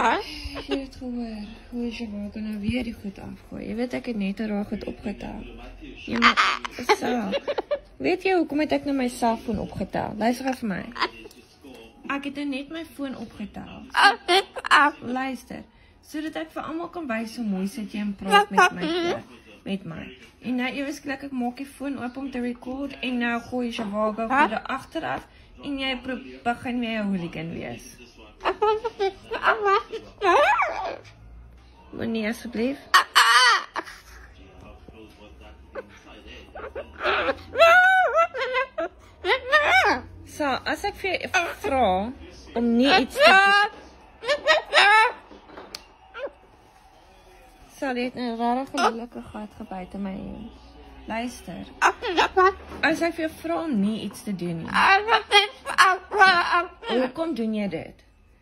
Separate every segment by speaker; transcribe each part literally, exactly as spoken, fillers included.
Speaker 1: Jy het gehoor, hoe is jy waar kan nou weer die goed afgooi? Jy weet ek het net raak goed opgetel. Jy moet, so. Weet jy hoekom het ek nou my selfoon opgetel? Luister vir my. Ek het nou net my foon opgetel. So, luister, sodat ek vir almal kan wys hoe mooi sit jy en praat met my, met my. En nou ewesklik ek maak die foon oop om te record en nou gooi jy Shavago vir die agteraf en jy begin weer 'n hooligan wees. Moenie asseblief. So, as ek vir vra om nie iets te sal dit nou rarig gelukkig gehad gebyt in my hand. Luister. As ek vir vra om nie iets te doen nie. Hoekom doen jy dit?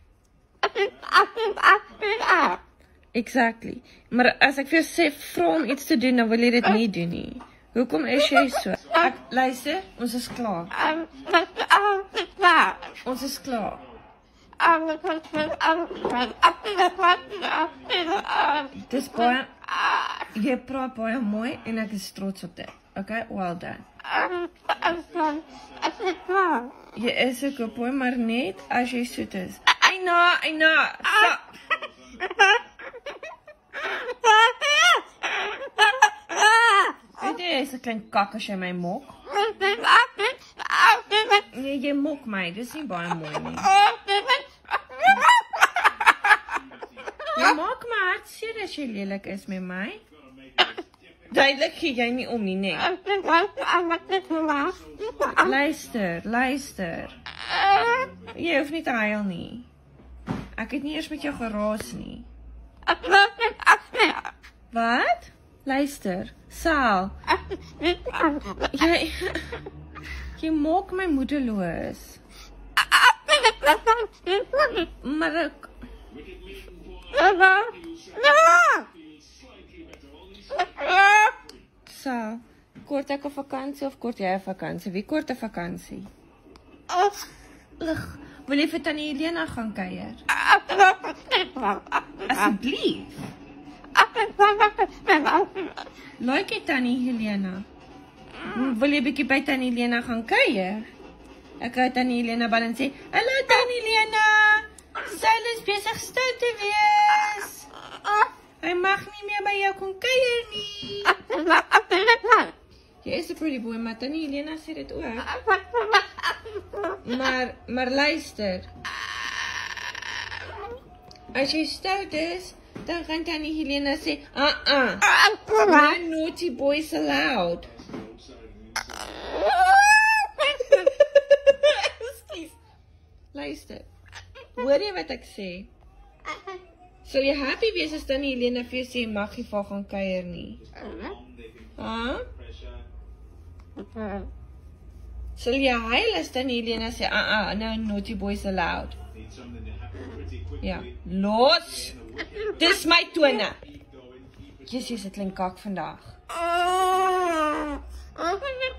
Speaker 1: Exactly. Maar as ek vir jou sê vra om iets te doen, dan wil jy dit nie doen nie. Hoekom is jy so? Ek, luister, ons is klaar. Ons is klaar. Dis baie, jy praat baie mooi en ek is trots op dit. Okay, well done. Jy is ook op mooi, maar net as jy soet is. I know, I know. Stop. Weet jy, is 'n klein kak as jy my mok. Nee, jy mok my, dis nie baie mooi nie. Jy maak my hartseer as jy lelik is met my. Duidelik gee jy nie om nie, nee. Luister, luister. Jy hoef nie te huil nie. Ek het nie eers met jou geraas nie. Wat? Luister, Sal. Jy, jy maak my moedeloos. Maar ek... Sal, kort ek 'n vakansie of kort jy 'n vakansie? Wie kort 'n vakansie? Lig, wil jy vir Tannie Helena gaan kuier? Asseblief. Like jy Tannie Helena? Wil jy bietjie by Tannie Helena gaan kuier? Ek gaan Tannie Helena bel en sê, hallo Tannie Helena, Sal is besig stout te wees. Hy mag nie meer by jou kom kuier nie. Jy is 'n pretty boy, maar Tannie Helena sê dit ook. Maar, maar luister. As jy stout is, dan gaan Tannie Helena sê, uh-uh, no naughty boys allowed. Luister, hoor jy wat ek sê? Sal jy happy wees as Tannie Helena vir jou sê, mag jy vir gaan kuier nie? Ha? Sal jy huil as Tannie Helena sê, uh-uh, no naughty boys allowed? Ja, los! Dis my tone! Jessie, is 'n klein kak vandag.